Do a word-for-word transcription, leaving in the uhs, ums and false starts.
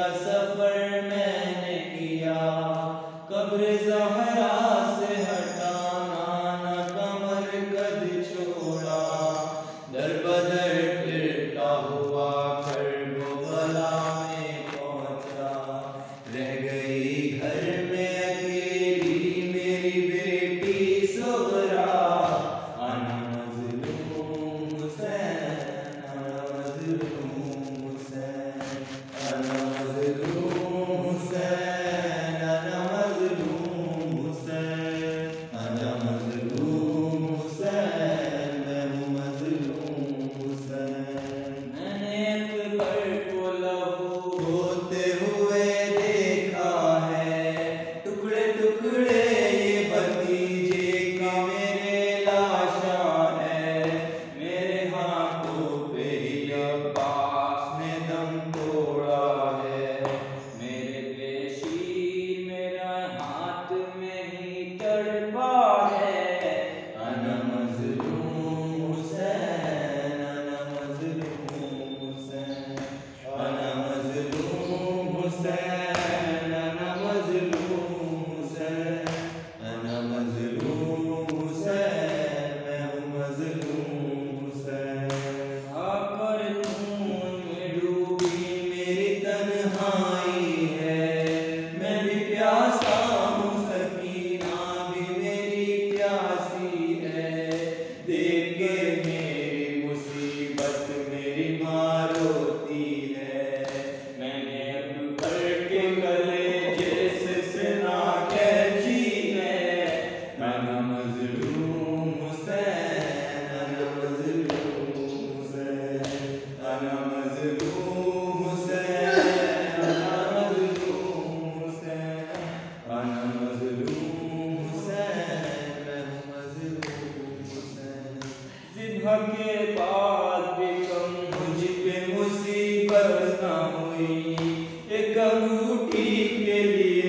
सफर मैंने किया, कब्र ज़हरा से हटाना न कमर कद छोड़ा। दर बदर फिरता हुआ कर्बला में पहुंचा, रह गई घर में अकेली मेरी बेटी सुगरा। आना मज़लूम हुसैन, आना मज़लूम हुसैन, आना मज़लूम हुसैन, आना मज़लूम हुसैन, आना मज़लूम हुसैन, मैं हूँ मज़लूम हुसैन। मैंने अकबर को लहू होते हुए देखा है, टुकड़े टुकड़े ये भतीजे का मेरे लाशा है। मेरे हाथों पे ही अब्बास ने दम तोड़ा है, मेरे बेशीर मेरा हाथ में ही तड़पा है। आना मज़लूम हुसैन, आना मज़लूम हुसैन, आना मज़लूम हुसैन, आना मज़लूम हुसैन, आना मज़लूम हुसैन, मैं हूँ मज़लूम हुसैन। आकर खून में डूबी मेरी तन्हाई है, मैं भी प्यासा हूँ, सकीना भी मेरी प्यासी है। देख के मेरी मुसीबत मेरी माँ रोती है, मैंने अकबर के कलेजे से सिना खींची है। आना मज़लूम हुसैन, आना मज़लूम हुसैन, आना मज़लूम हुसैन, आना मज़लूम हुसैन, आना मज़लूम हुसैन, मैं हूँ मज़लूम हुसैन। ज़िब्ह के बाद भी कम मुझ पे मुसीबत न हुई, एक अंगूठी के लिए